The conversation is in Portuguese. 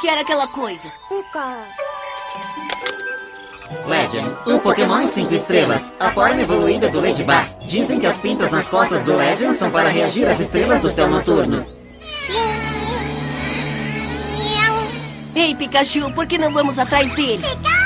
que era aquela coisa? Legend, o Pokémon 5 estrelas, a forma evoluída do Ladybug. Dizem que as pintas nas costas do Legend são para reagir às estrelas do céu noturno. Ei, Pikachu, por que não vamos atrás dele?